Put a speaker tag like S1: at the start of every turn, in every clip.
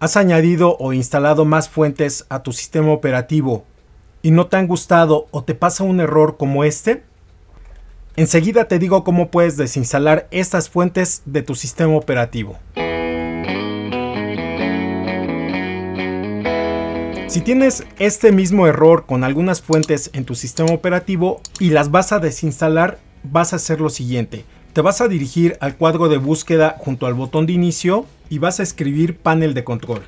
S1: ¿Has añadido o instalado más fuentes a tu sistema operativo y no te han gustado o te pasa un error como este? Enseguida te digo cómo puedes desinstalar estas fuentes de tu sistema operativo. Si tienes este mismo error con algunas fuentes en tu sistema operativo y las vas a desinstalar, vas a hacer lo siguiente. Te vas a dirigir al cuadro de búsqueda junto al botón de inicio y vas a escribir panel de control.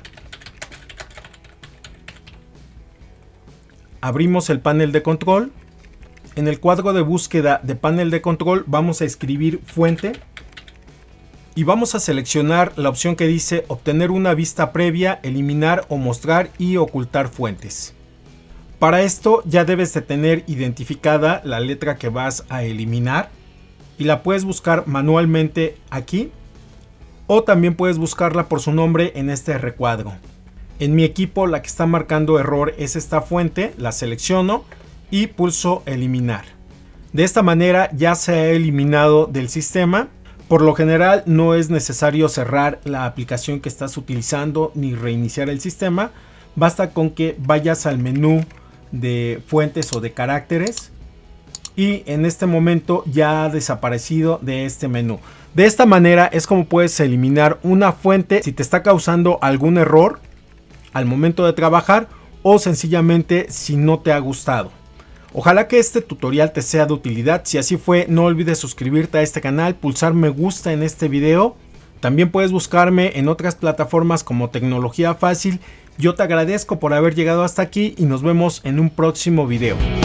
S1: Abrimos el panel de control. En el cuadro de búsqueda de panel de control vamos a escribir fuente y vamos a seleccionar la opción que dice obtener una vista previa, eliminar o mostrar y ocultar fuentes. Para esto ya debes de tener identificada la letra que vas a eliminar y la puedes buscar manualmente aquí o también puedes buscarla por su nombre en este recuadro. En mi equipo la que está marcando error es esta fuente, la selecciono y pulso eliminar. De esta manera ya se ha eliminado del sistema. Por lo general no es necesario cerrar la aplicación que estás utilizando ni reiniciar el sistema. Basta con que vayas al menú de fuentes o de caracteres y en este momento ya ha desaparecido de este menú. De esta manera es como puedes eliminar una fuente si te está causando algún error al momento de trabajar o sencillamente si no te ha gustado. Ojalá que este tutorial te sea de utilidad. Si así fue, no olvides suscribirte a este canal, pulsar me gusta en este video. También puedes buscarme en otras plataformas como Tecnología Fácil. Yo te agradezco por haber llegado hasta aquí y nos vemos en un próximo video.